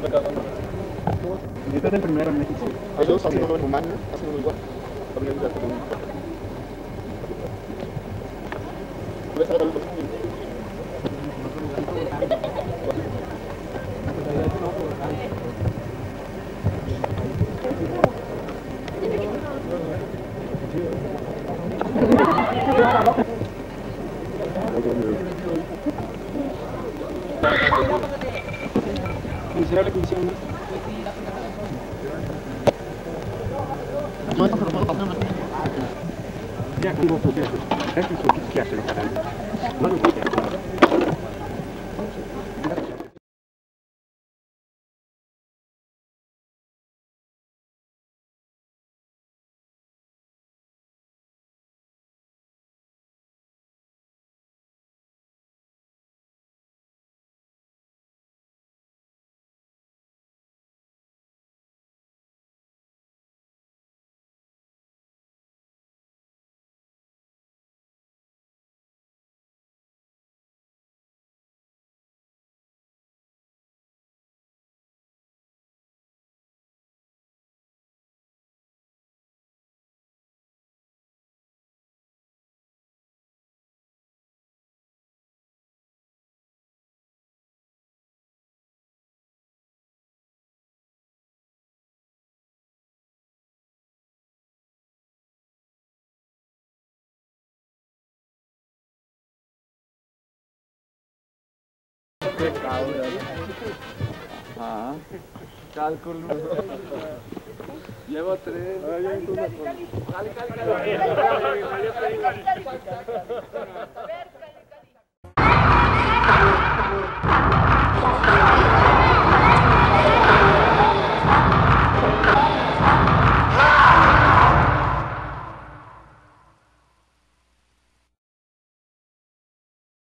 Este es el primero en México. Ellos hacen uno en Rumania, hacen uno igual. También ya tengo un... ¿Puedes agarrar los ¿Será la comisión? Ya, como tú quieres. Es que tú quieres hacerlo para él. No lo quieres. Qué cabrón. Ah, cálculo. Llevo 3. Cali.